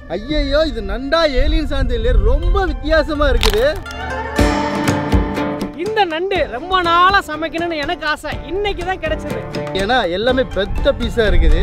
ஐயோ, இது நண்டா ஏலியன் சாந்தில் ரொம்ப வித்தியாசமா இருக்குது. இந்த நண்டு ரொம்ப நாளா சமைக்கணும்னு எனக்கு ஆசை. இன்னைக்கு தான் கிடைச்சது. ஏன்னா எல்லாமே பெத்த பீஸா இருக்குது.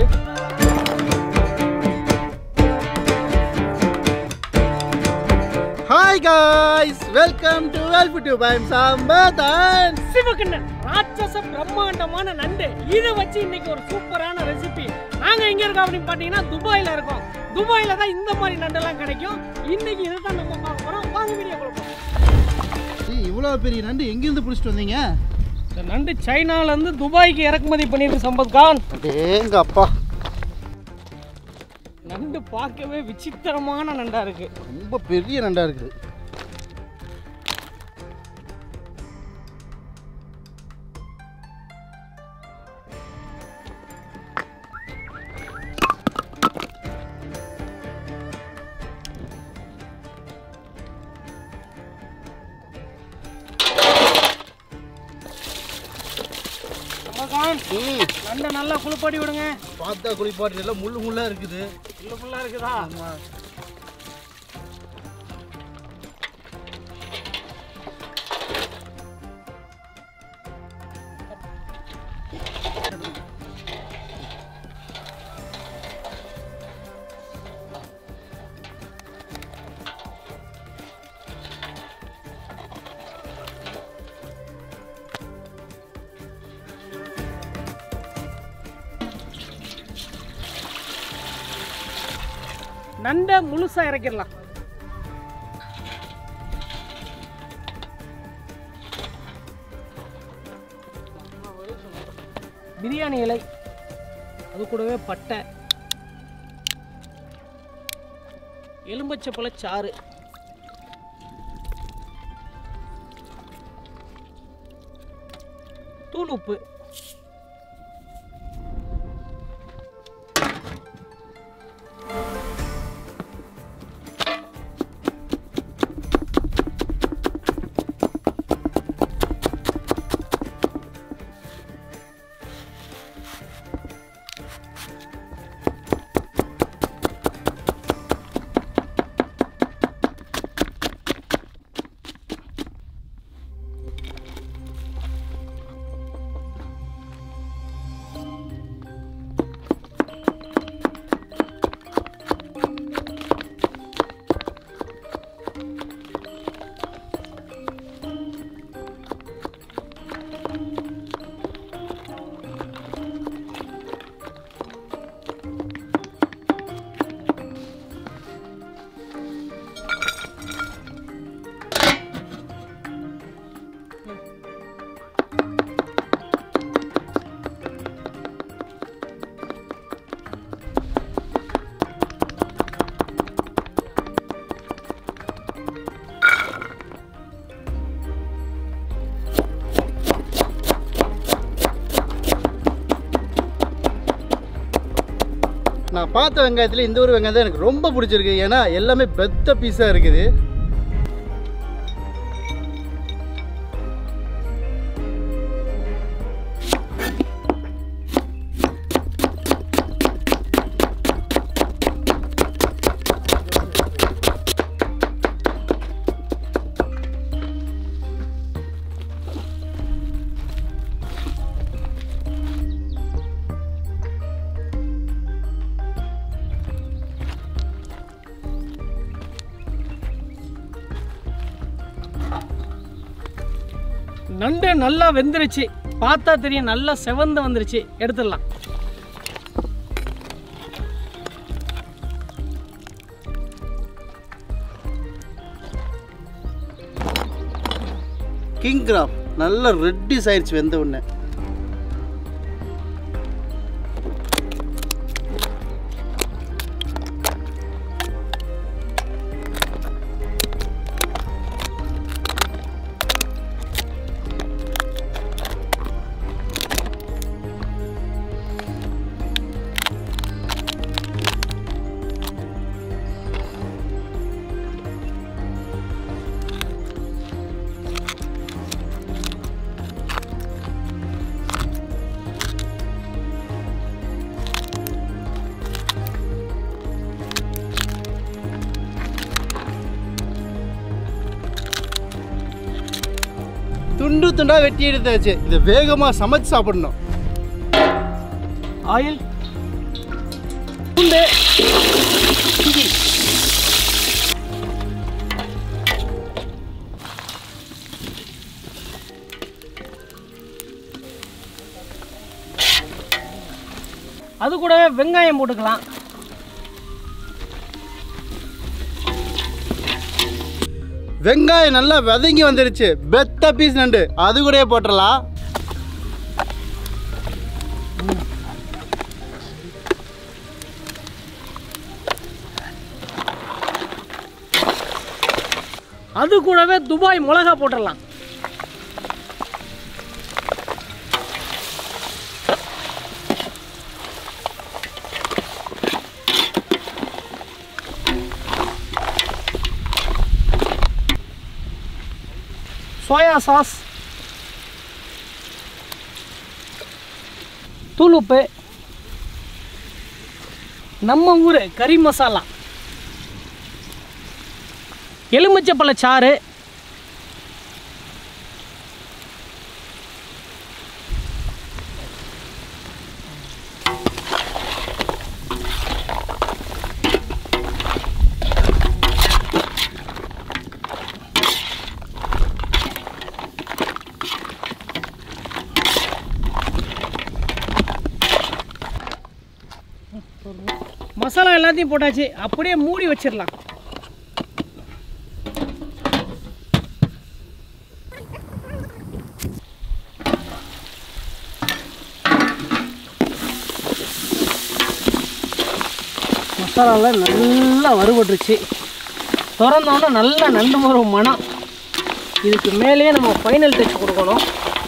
ஹாய் காய்ஸ், வெல்கம் டு வெல்ஃபுட்யூப். I am Sampath and Sivakannan. ராட்சச பிரம்மாண்டமான நண்டு இதை வச்சு இன்னைக்கு ஒரு சூப்பரான ரெசிபி. நாங்க எங்க இருக்கோம் அப்படின்னு பாத்தீங்கன்னா துபாயில இருக்கோம். துபாயில தான் இந்த மாதிரி நண்டெல்லாம் கிடைக்கும். இன்னைக்கு இதை தான் நம்ம பார்க்க போறோம். வாங்க வீடியோ கொடுப்போம். இவ்வளோ பெரிய நண்டு எங்கேருந்து பிடிச்சிட்டு வந்தீங்க? இந்த நண்டு சைனால இருந்து துபாய்க்கு இறக்குமதி பண்ணிருக்கு சம்பத் கான். எங்க அப்பா, நண்டு பார்க்கவே விசித்திரமான நண்டா இருக்கு. ரொம்ப பெரிய நண்டா இருக்குது. நண்டை நல்லா குளிப்பாட்டி விடுங்க. பார்த்தா குளிப்பாட்டு எல்லாம் முள்ளு முள்ளா இருக்குது. முள்ளு முள்ளா இருக்குதா? நண்டை முழுசா இறக்கிடலாம். பிரியாணி இலை, அது கூடவே பட்டை, எலும்பச்சப்பழ சாறு, தூள் உப்பு, நான் பார்த்த வெங்காயத்தில் இந்த ஒரு வெங்காயம் தான் எனக்கு ரொம்ப பிடிச்சிருக்கு. ஏன்னா எல்லாமே பெத்த பீஸாக இருக்குது. நண்டு நல்லா வெந்துருச்சு. பார்த்தா தெரியும், நல்லா செவந்து வந்துருச்சு. எடுத்துடலாம். கிங் கிராப் நல்லா ரெட்டிஸ் ஆயிடுச்சு வெந்த உடனே. துண்டு துண்டாக வெட்டி எடுத்தாச்சு. இதை வேகமாக சமைச்சு சாப்பிடணும். ஆயில், பூண்டு, இஞ்சி. அது கூடவே வெங்காயம் போட்டுக்கலாம். வெங்காயம் நல்லா வதங்கி வந்துடுச்சு. பெத்த பீஸ் நண்டு அது கூடயே போட்டுடலாம். அது கூடவே துபாய் மிளகா போட்டுடலாம். சோயா சாஸ், தூள் உப்பு, நம்ம ஊர் கறி மசாலா, எலுமிச்சப்பழ சாறு, மசாலா எல்லாத்தையும் போட்டாச்சு. அப்படியே மூடி வச்சிடலாம். மசாலாவில் நல்லா வறுபட்டுருச்சு. திறந்தோன்னா நல்லா நண்டு வரும் மனம். இதுக்கு மேலேயே நம்ம ஃபைனல் டச் கொடுக்கணும்.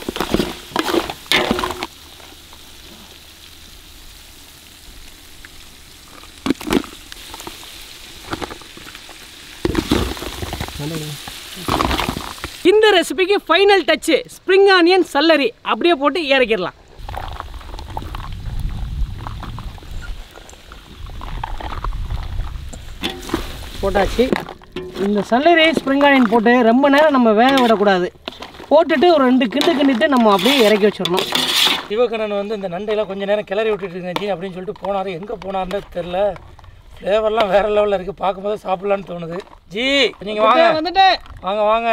இந்த ரெசிபிக்கு final touch spring onion celery அப்படியே போட்டு இறக்கிடலாம். போட்டாச்சு. இந்த சல்லரி ஸ்ப்ரிங் ஆனியன் போட்டு ரொம்ப நேரம் நம்ம வேக விடக்கூடாது. போட்டுட்டு ஒரு 2 கிண்டு கிண்டிட்டு நம்ம அப்படியே இறக்கி வச்சிடணும். சிவகண்ணன் வந்து இந்த நண்டையெல்லாம் கொஞ்சம் நேரம் கிளறி விட்டுட்டு இருந்துச்சு அப்படின்னு சொல்லிட்டு போனார். எங்கே போனார்னு தெரில. ஃப்ளேவர்லாம் வேறு லெவலில் இருக்குது. பார்க்கும்போது சாப்பிட்லான்னு தோணுது. ஜி நீங்கள் வாங்க. வந்துட்டு வாங்க வாங்க.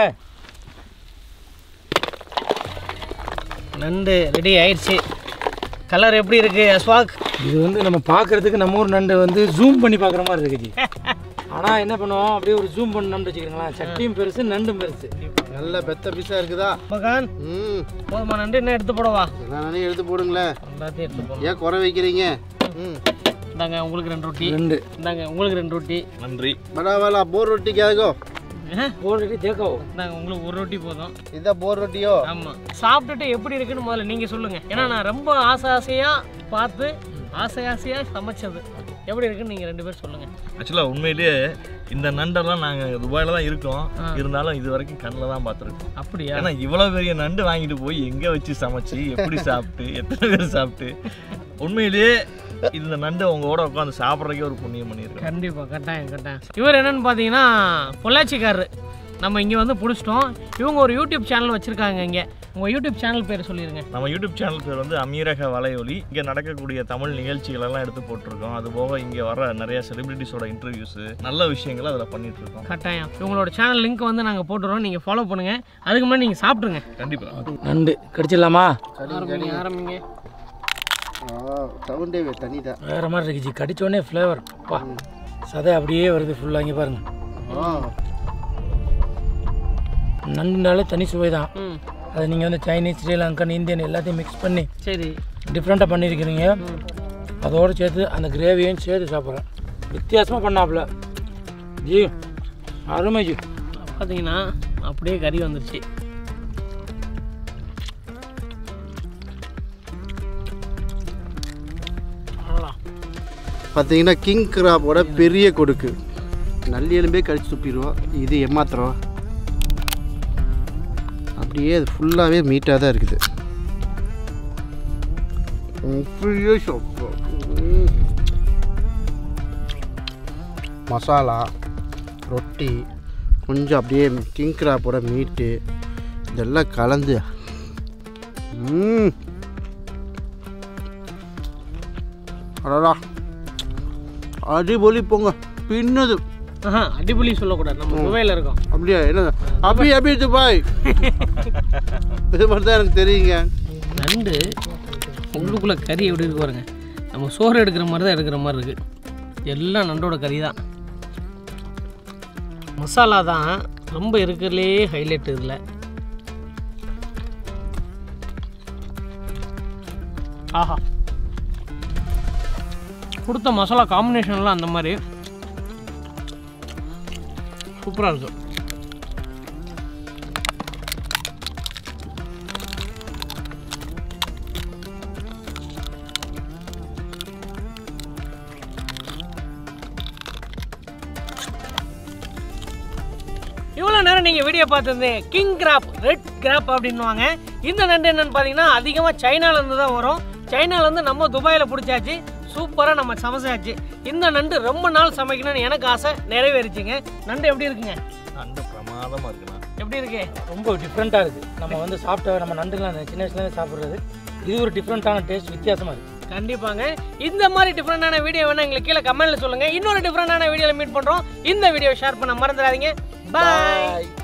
நண்டு ரெடி ஆயிடுச்சு. கலர் எப்படி இருக்குது அஸ்வாக்? இது வந்து நம்ம பார்க்குறதுக்கு நம்ம ஊர் நண்டு வந்து ஜூம் பண்ணி பார்க்குற மாதிரி இருக்குது ஜி. ஆனால் என்ன பண்ணுவோம், அப்படியே ஒரு ஜூம் பண்ணி நண்டு வச்சுக்கிறீங்களா, சட்டியும் பெருசு நண்டும் பெருசு. நல்ல பெத்த பீஸாக இருக்குதா மகான்? போதுமா நண்டு? என்ன எடுத்து போடவா? நானே எடுத்து போடுங்களேன். எல்லாத்தையும் எடுத்து போடுங்க. ஏன் குறை வைக்கிறீங்க? இந்தாங்க உங்களுக்கு 2 ரொட்டி. நண்டு இந்தாங்க உங்களுக்கு 2 ரொட்டி. நன்றி. बड़ा वाला बोर रोटी क्या है? போர் ரொட்டி தேக்கோ. இந்தாங்க உங்களுக்கு 1 ரொட்டி போதும். இதான் போர் ரொட்டியோ? ஆமாம். சாப்பிட்டுட்டு எப்படி இருக்குன்னு முதல்ல நீங்கள் சொல்லுங்கள். ஏன்னா நான் ரொம்ப ஆசையாக பார்த்து ஆசையாக சமைச்சது. எப்படி இருக்குன்னு நீங்கள் 2 பேரும் சொல்லுங்கள். ஆக்சுவலாக உண்மையிலேயே இந்த நண்டெல்லாம் நாங்கள் துபாயில் தான் இருக்கோம். இருந்தாலும் இது வரைக்கும் கண்ணில் தான் பார்த்துருக்கோம். அப்படியா? ஏன்னா இவ்வளோ பெரிய நண்டு வாங்கிட்டு போய் எங்கே வச்சு சமைச்சு எப்படி சாப்பிட்டு எத்தனை பேர் சாப்பிட்டு உண்மையிலேயே இந்த நண்டு உங்களோட உட்காந்து சாப்பிட்றதுக்கே ஒரு புண்ணியம் பண்ணியிருக்கோம். கண்டிப்பாக கட்டாயம். இவர் என்னென்னு பார்த்தீங்கன்னா பொள்ளாச்சிக்காரரு. நம்ம இங்கே வந்து பிடிச்சிட்டோம். இவங்க ஒரு யூடியூப் சேனல் வச்சுருக்காங்க. இங்கே உங்கள் யூடியூப் சேனல் பேர் சொல்லிடுங்க. நம்ம யூடியூப் சேனல் பேர் வந்து அமீரக வலையொலி. இங்கே நடக்கக்கூடிய தமிழ் நிகழ்ச்சிகளெல்லாம் எடுத்து போட்டிருக்கோம். அது போக இங்கே வர நிறைய செலிபிரிட்டிஸோட இன்டர்வியூஸு நல்ல விஷயங்களை அதில் பண்ணிட்டு இருக்கோம். கட்டாயம் இவங்களோட சேனல் லிங்க் வந்து நாங்கள் போட்டுறோம். நீங்கள் ஃபாலோ பண்ணுங்கள். அதுக்கு முன்னாடி நீங்கள் சாப்பிட்ருங்க. கண்டிப்பாக. நண்டு கடிச்சிடலாமா? ஆரம்பிங்க. சவுண்டே தனி தான். வேறு மாதிரி இருக்கு ஜி. கடிச்சோடனே ஃப்ளேவர் பா சதை அப்படியே வருது ஃபுல்லாக. இங்கே பாருங்கள், நண்டுனாலே தனி சுவை தான். அதை நீங்கள் வந்து சைனீஸ், ஸ்ரீலங்கன், இந்தியன் எல்லாத்தையும் மிக்ஸ் பண்ணி சரி டிஃப்ரெண்ட்டாக பண்ணியிருக்கிறீங்க. அதோடு சேர்த்து அந்த கிரேவியும் சேர்த்து சாப்பிட்றேன். வித்தியாசமாக பண்ணாப்புல ஜி. அருமை ஜி. பார்த்தீங்கன்னா அப்படியே கறி வந்துருச்சு. பார்த்தீங்கன்னா கிங் கிராபோட பெரிய கொடுக்கு. நல்லி எலும்பே கடிச்சு துப்பிடுவோம். இது ஏமாத்திரம். அப்படியே அது ஃபுல்லாகவே மீட்டாக தான் இருக்குது. மசாலா, ரொட்டி, கொஞ்சம் அப்படியே கிங் கிராபோட மீட்டு, இதெல்லாம் கலந்து அடடா அடிபொலி போங்க பின்னது. அடிபொலி சொல்லக்கூடாது, நம்ம துபாயில் இருக்கோம். அப்படியா? என்ன அப்படி துபாய் இது மாதிரி தான் எனக்கு தெரியுங்க. நண்டு உள்ளுக்குள்ளே கறி எப்படி இருக்கு பாருங்க, நம்ம சோறு எடுக்கிற மாதிரி தான் எடுக்கிற மாதிரி இருக்குது. எல்லாம் நண்டோட கறி தான். மசாலா தான் ரொம்ப இருக்கிறதுலே ஹைலைட். இதில் ஆஹா, கொடுத்த மசாலா காம்பினேஷன்லாம் அந்த மாதிரி சூப்பராக இருக்கும். இவ்வளோ நேரம் நீங்கள் வீடியோ பார்த்துருந்து கிங் கிராப், ரெட் கிராப் அப்படின்வாங்க. இந்த நண்டு என்னென்னு பார்த்தீங்கன்னா அதிகமாக சைனாலேருந்து தான் வரும். சைனாலேருந்து நம்ம துபாயில் பிடிச்சாச்சு, சூப்பராக நம்ம சமைச்சாச்சு. இந்த நண்டு ரொம்ப நாள் சமைக்கணும்னு எனக்கு ஆசை, நிறைவேறிச்சுங்க. நண்டு எப்படி இருக்குங்க? நண்டு பிரமாதமாக இருக்குண்ணா. எப்படி இருக்கு? ரொம்ப டிஃப்ரெண்ட்டாக இருக்குது. நம்ம வந்து சாப்பிட்ட நம்ம நண்டுலாம் சின்ன வயசுலேருந்து சாப்பிட்றது, இது ஒரு டிஃப்ரெண்ட்டான டேஸ்ட், வித்தியாசமாக இருக்குது. கண்டிப்பாங்க. இந்த மாதிரி டிஃப்ரெண்டான வீடியோ வேணா எங்களுக்கு கீழே கமெண்ட்ல சொல்லுங்கள். இன்னொரு டிஃப்ரெண்டான வீடியோவில் மீட் பண்ணுறோம். இந்த வீடியோ ஷேர் பண்ண மறந்துடாதீங்க. பாய்.